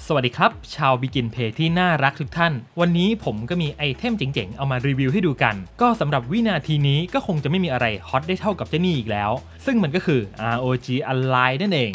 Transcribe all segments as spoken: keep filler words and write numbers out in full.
สวัสดีครับชาว Begin Play ที่น่ารักทุกท่านวันนี้ผมก็มีไอเทมเจ๋งๆเอามารีวิวให้ดูกันก็สำหรับวินาทีนี้ก็คงจะไม่มีอะไรฮอตได้เท่ากับเจ้านี่อีกแล้วซึ่งมันก็คือ อาร์ โอ จี Ally นั่นเอง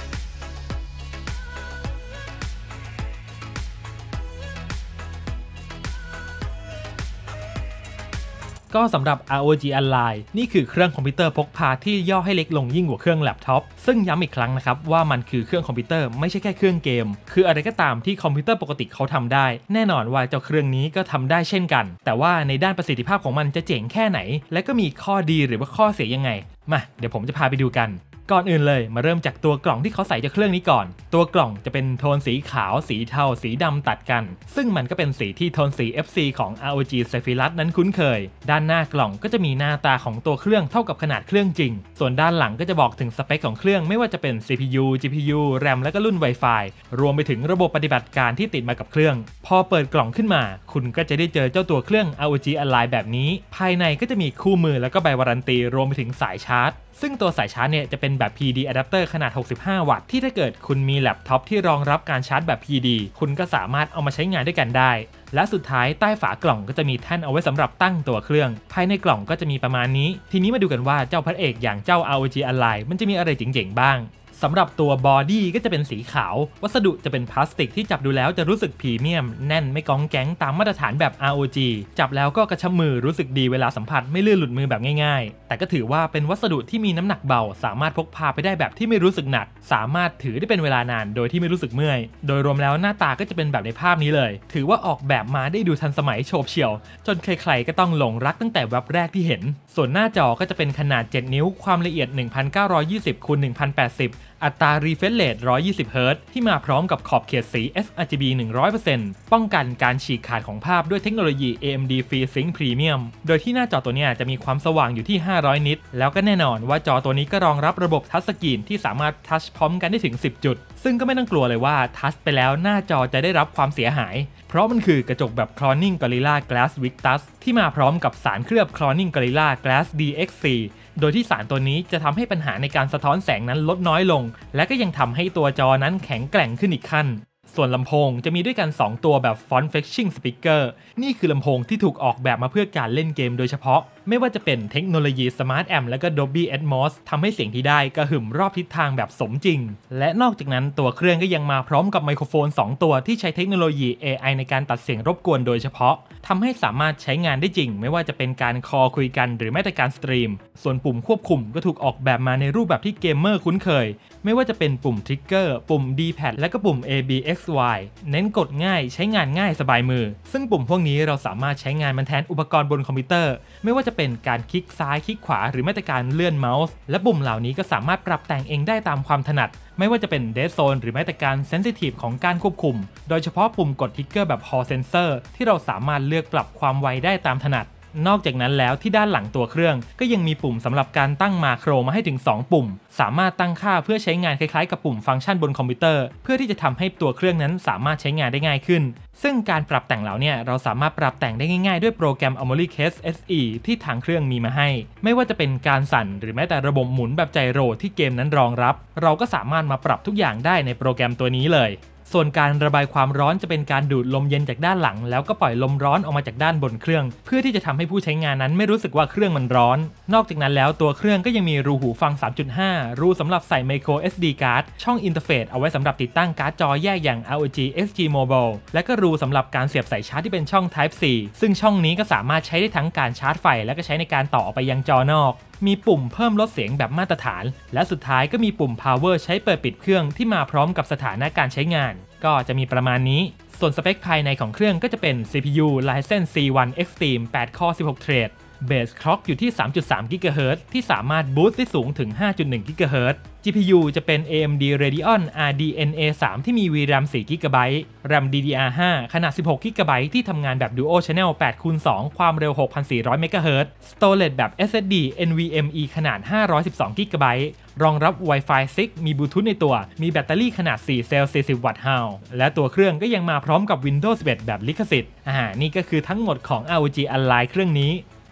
ก็สำหรับ อาร์ โอ จี Ally นี่คือเครื่องคอมพิวเตอร์พกพาที่ย่อให้เล็กลงยิ่งกว่าเครื่องแล็ปท็อปซึ่งย้ำอีกครั้งนะครับว่ามันคือเครื่องคอมพิวเตอร์ไม่ใช่แค่เครื่องเกมคืออะไรก็ตามที่คอมพิวเตอร์ปกติเขาทำได้แน่นอนว่าเจ้าเครื่องนี้ก็ทำได้เช่นกันแต่ว่าในด้านประสิทธิภาพของมันจะเจ๋งแค่ไหนและก็มีข้อดีหรือว่าข้อเสียยังไงมาเดี๋ยวผมจะพาไปดูกันก่อนอื่นเลยมาเริ่มจากตัวกล่องที่เขาใส่จากเครื่องนี้ก่อนตัวกล่องจะเป็นโทนสีขาวสีเทาสีดำตัดกันซึ่งมันก็เป็นสีที่โทนสี เอฟ ซี ของ อาร์ โอ จี Sephiroth นั้นคุ้นเคยด้านหน้ากล่องก็จะมีหน้าตาของตัวเครื่องเท่ากับขนาดเครื่องจริงส่วนด้านหลังก็จะบอกถึงสเปคของเครื่องไม่ว่าจะเป็น ซี พี ยู จี พี ยู แรม และก็รุ่น Wi-Fi รวมไปถึงระบบปฏิบัติการที่ติดมากับเครื่องพอเปิดกล่องขึ้นมาคุณก็จะได้เจอเจ้าตัวเครื่อง อาร์ โอ จี Ally แบบนี้ภายในก็จะมีคู่มือแล้วก็ใบวารันตีรวมไปถึงสายชาร์จซึ่งตัวสายชาร์จเนี่ยจะเป็นแบบ พี ดี Adapter ขนาดหกสิบห้าวัตต์ที่ถ้าเกิดคุณมีแล็ปท็อปที่รองรับการชาร์จแบบ พี ดี คุณก็สามารถเอามาใช้งานด้วยกันได้และสุดท้ายใต้ฝากล่องก็จะมีแท่นเอาไว้สำหรับตั้งตัวเครื่องภายในกล่องก็จะมีประมาณนี้ทีนี้มาดูกันว่าเจ้าพระเอกอย่างเจ้า อาร์ โอ จี Ally มันจะมีอะไรเจ๋งๆบ้างสำหรับตัวบอดี้ก็จะเป็นสีขาววัสดุจะเป็นพลาสติกที่จับดูแล้วจะรู้สึกพรีเมียมแน่นไม่ก้องแก๊งตามมาตรฐานแบบ อาร์ โอ จี จับแล้วก็กระชับมือรู้สึกดีเวลาสัมผัสไม่ลื่นหลุดมือแบบง่ายๆแต่ก็ถือว่าเป็นวัสดุที่มีน้ำหนักเบาสามารถพกพาไปได้แบบที่ไม่รู้สึกหนักสามารถถือได้เป็นเวลานานโดยที่ไม่รู้สึกเมื่อยโดยรวมแล้วหน้าตาก็จะเป็นแบบในภาพนี้เลยถือว่าออกแบบมาได้ดูทันสมัยโฉบเฉี่ยวจนใครๆก็ต้องหลงรักตั้งแต่แวบแรกที่เห็นส่วนหน้าจอก็จะเป็นขนาดเจ็ดนิ้วความละเอียด หนึ่งพันเก้าร้อยยี่สิบ คูณ หนึ่งพันแปดสิบอัตรา refresh rate หนึ่งร้อยยี่สิบ เฮิร์ตซ์ ที่มาพร้อมกับขอบเขตสี เอส อาร์ จี บี หนึ่งร้อยเปอร์เซ็นต์ ป้องกันการฉีกขาดของภาพด้วยเทคโนโลยี เอ เอ็ม ดี FreeSync Premium โดยที่หน้าจอตัวนี้จะมีความสว่างอยู่ที่ห้าร้อยนิตแล้วก็แน่นอนว่าจอตัวนี้ก็รองรับระบบทัชสกรีนที่สามารถทัชพร้อมกันได้ถึงสิบจุดซึ่งก็ไม่ต้องกลัวเลยว่าทัชไปแล้วหน้าจอจะได้รับความเสียหายเพราะมันคือกระจกแบบ Corning Gorilla Glass Victus ที่มาพร้อมกับสารเคลือบ Corning Gorilla Glass ดี เอ็กซ์ ซี โดยที่สารตัวนี้จะทำให้ปัญหาในการสะท้อนแสงนั้นลดน้อยลงและก็ยังทำให้ตัวจอนั้นแข็งแกร่งขึ้นอีกขั้นส่วนลำโพงจะมีด้วยกันสองตัวแบบ Front Facing Speaker นี่คือลำโพงที่ถูกออกแบบมาเพื่อการเล่นเกมโดยเฉพาะไม่ว่าจะเป็นเทคโนโลยี Smart Amp และก็ Dolby Atmos ทำให้เสียงที่ได้กระหึ่มรอบทิศทางแบบสมจริงและนอกจากนั้นตัวเครื่องก็ยังมาพร้อมกับไมโครโฟนสองตัวที่ใช้เทคโนโลยี เอ ไอ ในการตัดเสียงรบกวนโดยเฉพาะทำให้สามารถใช้งานได้จริงไม่ว่าจะเป็นการคอลคุยกันหรือแม้แต่การสตรีมส่วนปุ่มควบคุมก็ถูกออกแบบมาในรูปแบบที่เกมเมอร์คุ้นเคยไม่ว่าจะเป็นปุ่มทริกเกอร์ปุ่ม ดี แพด และก็ปุ่ม เอ บี เอ็กซ์ วาย เน้นกดง่ายใช้งานง่ายสบายมือซึ่งปุ่มพวกนี้เราสามารถใช้งานมันแทนอุปกรณ์บนคอมพิวเตอร์ไม่ว่าจะเป็นการคลิกซ้ายคลิกขวาหรือแม้แต่การเลื่อนเมาส์และปุ่มเหล่านี้ก็สามารถปรับแต่งเองได้ตามความถนัดไม่ว่าจะเป็น Dead Zone หรือแม้แต่การ Sensitive ของการควบคุมโดยเฉพาะปุ่มกดทริกเกอร์แบบ Hall Sensor ที่เราสามารถเลือกปรับความไวได้ตามถนัดนอกจากนั้นแล้วที่ด้านหลังตัวเครื่องก็ยังมีปุ่มสำหรับการตั้งมาโครมาให้ถึงสองปุ่มสามารถตั้งค่าเพื่อใช้งานคล้ายๆกับปุ่มฟังก์ชันบนคอมพิวเตอร์เพื่อที่จะทำให้ตัวเครื่องนั้นสามารถใช้งานได้ง่ายขึ้นซึ่งการปรับแต่งเหล่านี้เราสามารถปรับแต่งได้ง่ายๆด้วยโปรแกรม AmoliCast เอส อี ที่ทางเครื่องมีมาให้ไม่ว่าจะเป็นการสั่นหรือแม้แต่ระบบหมุนแบบไจโรที่เกมนั้นรองรับเราก็สามารถมาปรับทุกอย่างได้ในโปรแกรมตัวนี้เลยส่วนการระบายความร้อนจะเป็นการดูดลมเย็นจากด้านหลังแล้วก็ปล่อยลมร้อนออกมาจากด้านบนเครื่องเพื่อที่จะทำให้ผู้ใช้งานนั้นไม่รู้สึกว่าเครื่องมันร้อนนอกจากนั้นแล้วตัวเครื่องก็ยังมีรูหูฟัง สามจุดห้า รูสำหรับใส่ Micro เอส ดี Card ช่องอินเทอร์เฟซเอาไว้สำหรับติดตั้งการ์ดจอแยกอย่าง อาร์ โอ จี เอ็กซ์ จี Mobile และก็รูสำหรับการเสียบสายชาร์จที่เป็นช่อง Type C ซึ่งช่องนี้ก็สามารถใช้ได้ทั้งการชาร์จไฟและก็ใช้ในการต่อออกไปยังจอนอกมีปุ่มเพิ่มลดเสียงแบบมาตรฐานและสุดท้ายก็มีปุ่ม Power ใช้เปิดปิดเครื่องที่มาพร้อมกับสถานะการใช้งานก็จะมีประมาณนี้ส่วนสเปคภายในของเครื่องก็จะเป็น ซี พี ยู Ryzen ซี วัน Extreme แปด คอร์ สิบหก เทรด Base Clock อยู่ที่ สามจุดสาม กิกะเฮิรตซ์ ที่สามารถบูสต์ได้สูงถึง ห้าจุดหนึ่ง กิกะเฮิรตซ์ จี พี ยู จะเป็น เอ เอ็ม ดี Radeon อาร์ ดี เอ็น เอ สาม ที่มี วี แรม สี่ กิกะไบต์ แรม ดี ดี อาร์ ห้า ขนาด สิบหก กิกะไบต์ ที่ทำงานแบบ Dual Channel แปดคูณสอง ความเร็ว หกพันสี่ร้อย เมกะเฮิรตซ์ Storage แบบ เอส เอส ดี เอ็น วี เอ็ม อี ขนาด ห้าร้อยสิบสอง กิกะไบต์ รองรับ Wi-Fi ซิกซ์ มีบลูทูธในตัวมีแบตเตอรี่ขนาด สี่ เซลล์ สี่สิบ วัตต์ฮาวและตัวเครื่องก็ยังมาพร้อมกับ Windows สิบเอ็ด แบบลิขสิทธิ์อ่านี่ก็คือทั้งหมดของ อาร์ โอ จี Ally เครื่องนี้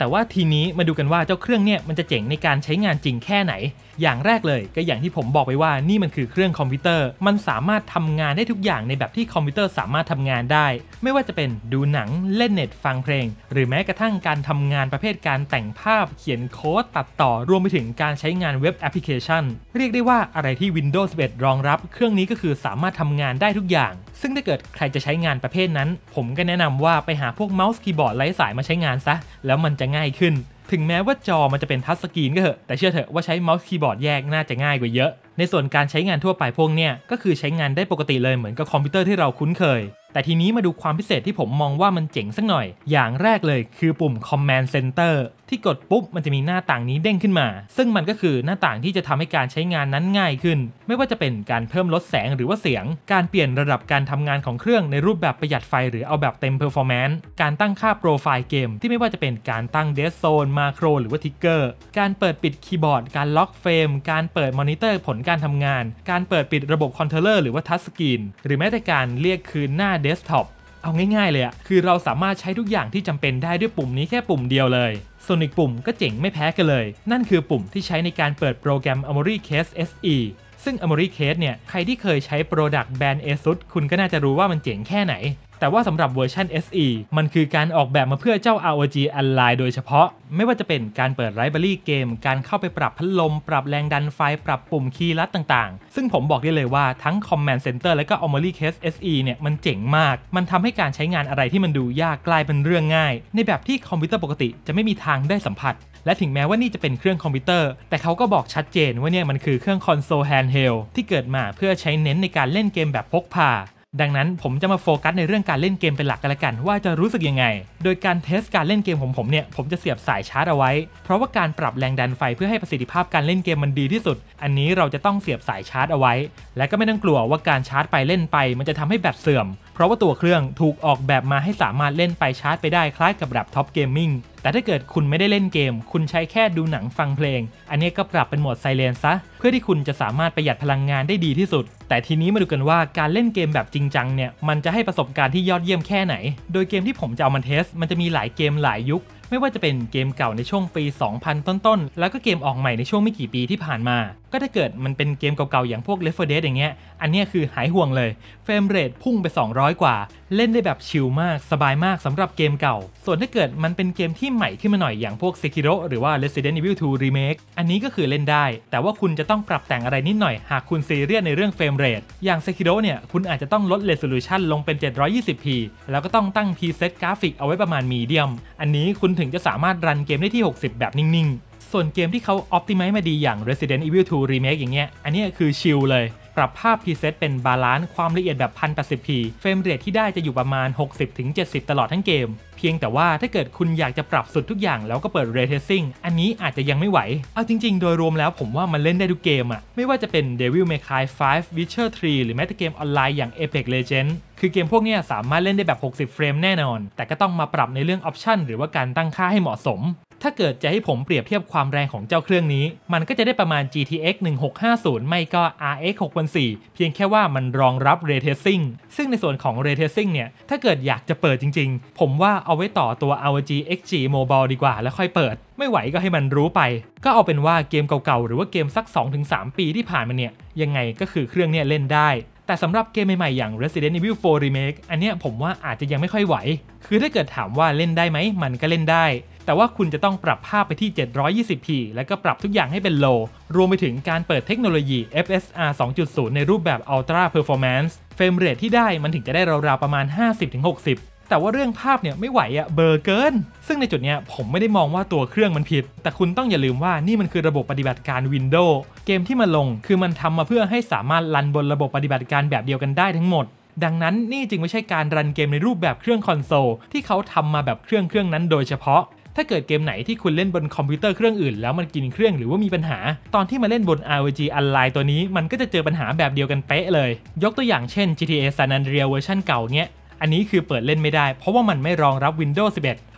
แต่ว่าทีนี้มาดูกันว่าเจ้าเครื่องเนี่ยมันจะเจ๋งในการใช้งานจริงแค่ไหนอย่างแรกเลยก็อย่างที่ผมบอกไปว่านี่มันคือเครื่องคอมพิวเตอร์มันสามารถทำงานได้ทุกอย่างในแบบที่คอมพิวเตอร์สามารถทำงานได้ไม่ว่าจะเป็นดูหนังเล่นเน็ตฟังเพลงหรือแม้กระทั่งการทำงานประเภทการแต่งภาพเขียนโค้ดตัดต่อรวมไปถึงการใช้งานเว็บแอปพลิเคชันเรียกได้ว่าอะไรที่ Windows สิบเอ็ด รองรับเครื่องนี้ก็คือสามารถทำงานได้ทุกอย่างซึ่งถ้าเกิดใครจะใช้งานประเภทนั้นผมก็แนะนำว่าไปหาพวกเมาส์คีย์บอร์ดไร้สายมาใช้งานซะแล้วมันจะง่ายขึ้นถึงแม้ว่าจอมันจะเป็นทัชสกรีนก็เถอะแต่เชื่อเถอะว่าใช้เมาส์คีย์บอร์ดแยกน่าจะง่ายกว่าเยอะในส่วนการใช้งานทั่วไปพวกเนี้ยก็คือใช้งานได้ปกติเลยเหมือนกับคอมพิวเตอร์ที่เราคุ้นเคยแต่ทีนี้มาดูความพิเศษที่ผมมองว่ามันเจ๋งสักหน่อยอย่างแรกเลยคือปุ่ม Command Center ที่กดปุ๊บมันจะมีหน้าต่างนี้เด้งขึ้นมาซึ่งมันก็คือหน้าต่างที่จะทำให้การใช้งานนั้นง่ายขึ้นไม่ว่าจะเป็นการเพิ่มลดแสงหรือว่าเสียงการเปลี่ยนระดับการทำงานของเครื่องในรูปแบบประหยัดไฟหรือเอาแบบเต็ม Performance การตั้งค่าโปรไฟล์เกมที่ไม่ว่าจะเป็นการตั้ง Dead Zone มาโครหรือว่า Trigger การเปิดปิดคีย์บอร์ดการล็อกเฟรมการเปิดมอนิเตอร์ผลการทำงานการเปิดปิดระบบคอนโทรลเลอร์หรือว่าทัชสกรีนหรือแม้แต่การเรียกคืนหน้าเดสก์ท็อปเอาง่ายๆเลยอะคือเราสามารถใช้ทุกอย่างที่จำเป็นได้ด้วยปุ่มนี้แค่ปุ่มเดียวเลยส่วนอีกปุ่มก็เจ๋งไม่แพ้กันเลยนั่นคือปุ่มที่ใช้ในการเปิดโปรแกรม Armoury Case เอส อี ซึ่ง Armoury Case เนี่ยใครที่เคยใช้ Product แบรนด์ Asus คุณก็น่าจะรู้ว่ามันเจ๋งแค่ไหนแต่ว่าสำหรับเวอร์ชัน เอส อี มันคือการออกแบบมาเพื่อเจ้า อาร์ โอ จี Ally โดยเฉพาะไม่ว่าจะเป็นการเปิดไลบรารีเกมการเข้าไปปรับพัดลมปรับแรงดันไฟปรับปุ่มคีย์ลัดต่างๆซึ่งผมบอกได้เลยว่าทั้ง Command Center และก็ Armoury Case เอส อี เนี่ยมันเจ๋งมากมันทำให้การใช้งานอะไรที่มันดูยากกลายเป็นเรื่องง่ายในแบบที่คอมพิวเตอร์ปกติจะไม่มีทางได้สัมผัสและถึงแม้ว่านี่จะเป็นเครื่องคอมพิวเตอร์แต่เขาก็บอกชัดเจนว่าเนี่ยมันคือเครื่องคอนโซลแฮนด์เฮลที่เกิดมาเพื่อใช้เน้นในการเล่นเกมแบบพกพาดังนั้นผมจะมาโฟกัสในเรื่องการเล่นเกมเป็นหลักกันละกันว่าจะรู้สึกยังไงโดยการเทสการเล่นเกมของผมเนี่ยผมจะเสียบสายชาร์จเอาไว้เพราะว่าการปรับแรงดันไฟเพื่อให้ประสิทธิภาพการเล่นเกมมันดีที่สุดอันนี้เราจะต้องเสียบสายชาร์จเอาไว้และก็ไม่ต้องกลัวว่าการชาร์จไปเล่นไปมันจะทำให้แบตเสื่อมเพราะว่าตัวเครื่องถูกออกแบบมาให้สามารถเล่นไปชาร์จไปได้คล้ายกับแบบท็อปเกมมิ่งแต่ถ้าเกิดคุณไม่ได้เล่นเกมคุณใช้แค่ดูหนังฟังเพลงอันนี้ก็ปรับเป็นโหมดไซเลนซะเพื่อที่คุณจะสามารถประหยัดพลังงานได้ดีที่สุดแต่ทีนี้มาดูกันว่าการเล่นเกมแบบจริงจังเนี่ยมันจะให้ประสบการณ์ที่ยอดเยี่ยมแค่ไหนโดยเกมที่ผมจะเอามาเทสมันจะมีหลายเกมหลายยุคไม่ว่าจะเป็นเกมเก่าในช่วงปี สองพัน ต้นๆแล้วก็เกมออกใหม่ในช่วงไม่กี่ปีที่ผ่านมาก็ถ้าเกิดมันเป็นเกมเก่าๆอย่างพวก Left โฟร์ Dead อย่างเงี้ยอันนี้คือหายห่วงเลยเฟรมเรทพุ่งไปสองร้อยกว่าเล่นได้แบบชิลมากสบายมากสำหรับเกมเก่าส่วนถ้าเกิดมันเป็นเกมที่ใหม่ขึ้นมาหน่อยอย่างพวก Sekiro หรือว่า Resident Evil ทู Remake อันนี้ก็คือเล่นได้แต่ว่าคุณจะต้องปรับแต่งอะไรนิดหน่อยหากคุณซีเรียสในเรื่องเฟรมเรทอย่าง Sekiro เนี่ยคุณอาจจะต้องลด Resolution ลงเป็น เจ็ดร้อยยี่สิบพี แล้วก็ต้องตั้ง preset กราฟิกเอาไว้ประมาณ Medium อันนี้คุณถึงจะสามารถรันเกมได้ที่หกสิบแบบนิ่งๆส่วนเกมที่เขา Optimize มาดีอย่าง Resident Evil ทู Remake อย่างเงี้ยอันนี้คือชิลเลยปรับภาพ preset เป็นบาลานซ์ความละเอียดแบบ หนึ่งพันแปดสิบพี เฟรมเรทที่ได้จะอยู่ประมาณ หกสิบถึงเจ็ดสิบ ตลอดทั้งเกมเพียงแต่ว่าถ้าเกิดคุณอยากจะปรับสุดทุกอย่างแล้วก็เปิด Ray Tracing อันนี้อาจจะยังไม่ไหวเอาจริงๆโดยรวมแล้วผมว่ามันเล่นได้ทุกเกมอะไม่ว่าจะเป็น Devil May Cry ไฟว์ Witcher ทรี หรือแม้แต่เกมออนไลน์อย่าง Apex Legends คือเกมพวกนี้สามารถเล่นได้แบบหกสิบเฟรมแน่นอนแต่ก็ต้องมาปรับในเรื่องออปชันหรือว่าการตั้งค่าให้เหมาะสมถ้าเกิดจะให้ผมเปรียบเทียบความแรงของเจ้าเครื่องนี้มันก็จะได้ประมาณ จี ที เอ็กซ์ หนึ่งหกห้าศูนย์ ไม่ก็ อาร์ เอ็กซ์ หกพันสี่ร้อย เพียงแค่ว่ามันรองรับ Ray Tracing ซึ่งในส่วนของ Ray Tracing เนี่ยถ้าเกิดอยากจะเปิดจริงๆผมว่าเอาไว้ต่อตัว อาร์ โอ จี เอ็กซ์ จี Mobile ดีกว่าแล้วค่อยเปิดไม่ไหวก็ให้มันรู้ไปก็เอาเป็นว่าเกมเก่าๆหรือว่าเกมสัก สองถึงสาม ปีที่ผ่านมาเนี่ยยังไงก็คือเครื่องเนี่ยเล่นได้แต่สำหรับเกมใหม่ๆอย่าง Resident Evil โฟร์ Remake อันเนี้ยผมว่าอาจจะยังไม่ค่อยไหวคือถ้าเกิดถามว่าเล่นได้ไหมมันก็เล่นได้แต่ว่าคุณจะต้องปรับภาพไปที่ เจ็ดร้อยยี่สิบพี แล้วก็ปรับทุกอย่างให้เป็น low รวมไปถึงการเปิดเทคโนโลยี เอฟ เอส อาร์ สองจุดศูนย์ ในรูปแบบ Ultra Performance เฟรมเรทที่ได้มันถึงจะได้ราวๆประมาณ ห้าสิบถึงหกสิบ แต่ว่าเรื่องภาพเนี่ยไม่ไหวอะเบอร์เกินซึ่งในจุดเนี้ยผมไม่ได้มองว่าตัวเครื่องมันผิดแต่คุณต้องอย่าลืมว่านี่มันคือระบบปฏิบัติการ Windows เกมที่มาลงคือมันทำมาเพื่อให้สามารถรันบนระบบปฏิบัติการแบบเดียวกันได้ทั้งหมดดังนั้นนี่จึงไม่ใช่การรันเกมในรูปแบบเครื่องคอนโซลที่เขาทำมาแบบเครื่องเครื่องนั้นโดยเฉพาะถ้าเกิดเกมไหนที่คุณเล่นบนคอมพิวเตอร์เครื่องอื่นแล้วมันกินเครื่องหรือว่ามีปัญหาตอนที่มาเล่นบน อาร์ โอ จี Ally ตัวนี้มันก็จะเจอปัญหาแบบเดียวกันเป๊ะเลยยกตัวอย่างเช่น จี ที เอ San Andreas เวอร์ชันเก่าเนี้ยอันนี้คือเปิดเล่นไม่ได้เพราะว่ามันไม่รองรับ Windows สิบเอ็ด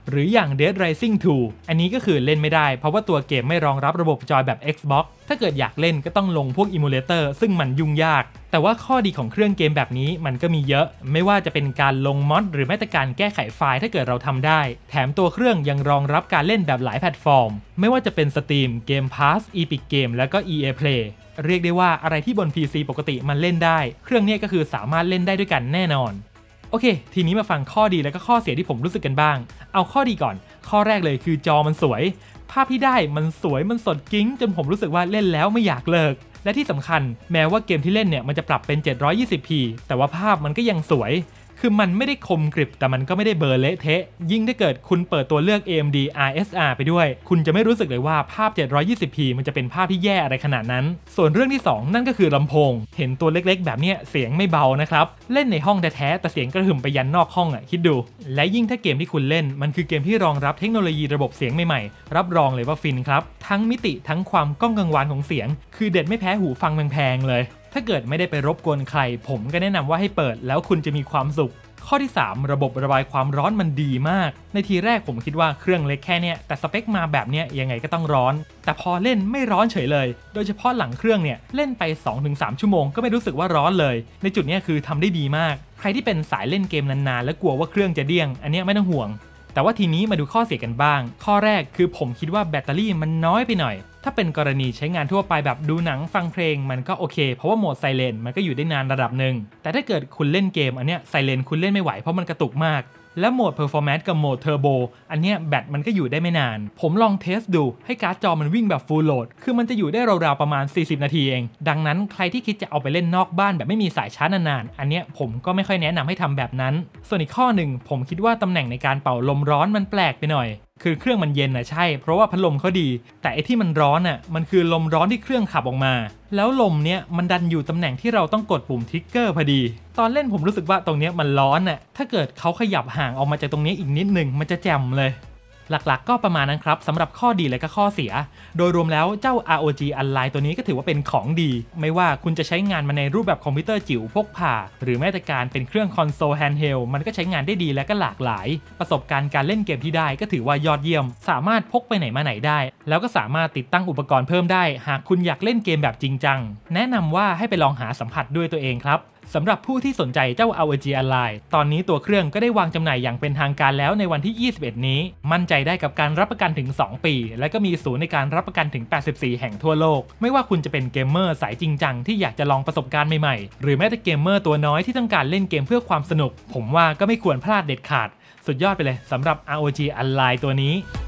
หรืออย่าง Dead Rising ทู อันนี้ก็คือเล่นไม่ได้เพราะว่าตัวเกมไม่รองรับระบบจอยแบบ Xbox ถ้าเกิดอยากเล่นก็ต้องลงพวก Emulator ซึ่งมันยุ่งยากแต่ว่าข้อดีของเครื่องเกมแบบนี้มันก็มีเยอะไม่ว่าจะเป็นการลงมอดหรือแม้แต่การแก้ไขไฟล์ถ้าเกิดเราทำได้แถมตัวเครื่องยังรองรับการเล่นแบบหลายแพลตฟอร์มไม่ว่าจะเป็น Steam Game Pass Epic Game แล้วก็ อี เอ Play เรียกได้ว่าอะไรที่บน พี ซี ปกติมันเล่นได้เครื่องนี้ก็คือสามารถเล่นได้ด้วยกันแน่นอนโอเคทีนี้มาฟังข้อดีและก็ข้อเสียที่ผมรู้สึกกันบ้างเอาข้อดีก่อนข้อแรกเลยคือจอมันสวยภาพที่ได้มันสวยมันสดกิ๊งจนผมรู้สึกว่าเล่นแล้วไม่อยากเลิกและที่สำคัญแม้ว่าเกมที่เล่นเนี่ยมันจะปรับเป็น เจ็ดร้อยยี่สิบพี แต่ว่าภาพมันก็ยังสวยคือมันไม่ได้คมกริบแต่มันก็ไม่ได้เบลอเละเทะยิ่งถ้าเกิดคุณเปิดตัวเลือก เอ เอ็ม ดี อาร์ เอส อาร์ ไปด้วยคุณจะไม่รู้สึกเลยว่าภาพ เจ็ดร้อยยี่สิบพี มันจะเป็นภาพที่แย่อะไรขนาดนั้นส่วนเรื่องที่สองนั่นก็คือลำโพงเห็นตัวเล็กๆแบบนี้เสียงไม่เบานะครับเล่นในห้องแท้ๆแต่เสียงกระหึ่มไปยันนอกห้องอ่ะคิดดูและยิ่งถ้าเกมที่คุณเล่นมันคือเกมที่รองรับเทคโนโลยีระบบเสียงใหม่ๆรับรองเลยว่าฟินครับทั้งมิติทั้งความก้องกังวานของเสียงคือเด็ดไม่แพ้หูฟังแพงๆเลยถ้าเกิดไม่ได้ไปรบกวนใครผมก็แนะนำว่าให้เปิดแล้วคุณจะมีความสุขข้อที่สามระบบระบายความร้อนมันดีมากในทีแรกผมคิดว่าเครื่องเล็กแค่เนี้ยแต่สเปคมาแบบเนี้ยยังไงก็ต้องร้อนแต่พอเล่นไม่ร้อนเฉยเลยโดยเฉพาะหลังเครื่องเนี่ยเล่นไป สองถึงสาม ชั่วโมงก็ไม่รู้สึกว่าร้อนเลยในจุดนี้คือทำได้ดีมากใครที่เป็นสายเล่นเกมนานๆและกลัวว่าเครื่องจะเดี้ยงอันเนี้ยไม่ต้องห่วงแต่ว่าทีนี้มาดูข้อเสียกันบ้างข้อแรกคือผมคิดว่าแบตเตอรี่มันน้อยไปหน่อยถ้าเป็นกรณีใช้งานทั่วไปแบบดูหนังฟังเพลงมันก็โอเคเพราะว่าโหมดไซเลนมันก็อยู่ได้นานระดับหนึ่งแต่ถ้าเกิดคุณเล่นเกมอันเนี้ยไซเลนคุณเล่นไม่ไหวเพราะมันกระตุกมากและโหมด Performance กับโหมด Turbo อันเนี้ยแบตมันก็อยู่ได้ไม่นานผมลองเทสดูให้การ์ดจอมันวิ่งแบบ Full Load คือมันจะอยู่ได้ราวๆประมาณสี่สิบนาทีเองดังนั้นใครที่คิดจะเอาไปเล่นนอกบ้านแบบไม่มีสายชาร์จนานๆอันเนี้ยผมก็ไม่ค่อยแนะนำให้ทำแบบนั้นส่วนอีกข้อหนึ่งผมคิดว่าตำแหน่งในการเป่าลมร้อนมันแปลกไปหน่อยคือเครื่องมันเย็นนะใช่เพราะว่าพัดลมเขาดีแต่ไอที่มันร้อนอ่ะมันคือลมร้อนที่เครื่องขับออกมาแล้วลมเนี้ยมันดันอยู่ตำแหน่งที่เราต้องกดปุ่มทริกเกอร์พอดีตอนเล่นผมรู้สึกว่าตรงเนี้ยมันร้อนอ่ะถ้าเกิดเขาขยับห่างออกมาจากตรงนี้อีกนิดนึงมันจะแจ่มเลยหลักๆก็ประมาณนั้นครับสำหรับข้อดีและก็ข้อเสียโดยรวมแล้วเจ้า อาร์ โอ จี Ally ตัวนี้ก็ถือว่าเป็นของดีไม่ว่าคุณจะใช้งานมาในรูปแบบคอมพิวเตอร์จิ๋วพกพาหรือแม้แต่การเป็นเครื่องคอนโซลแฮนด์เฮลมันก็ใช้งานได้ดีและก็หลากหลายประสบการณ์การเล่นเกมที่ได้ก็ถือว่ายอดเยี่ยมสามารถพกไปไหนมาไหนได้แล้วก็สามารถติดตั้งอุปกรณ์เพิ่มได้หากคุณอยากเล่นเกมแบบจริงจังแนะนำว่าให้ไปลองหาสัมผัสด้วยตัวเองครับสำหรับผู้ที่สนใจเจ้า อาร์ โอ จี Ally ตอนนี้ตัวเครื่องก็ได้วางจำหน่ายอย่างเป็นทางการแล้วในวันที่ยี่สิบเอ็ดนี้มั่นใจได้กับการรับประกันถึงสองปีและก็มีศูนย์ในการรับประกันถึงแปดสิบสี่แห่งทั่วโลกไม่ว่าคุณจะเป็นเกมเมอร์สายจริงจังที่อยากจะลองประสบการณ์ใหม่ๆหรือแม้แต่เกมเมอร์ตัวน้อยที่ต้องการเล่นเกมเพื่อความสนุกผมว่าก็ไม่ควรพลาดเด็ดขาดสุดยอดไปเลยสำหรับ อาร์ โอ จี Ally ตัวนี้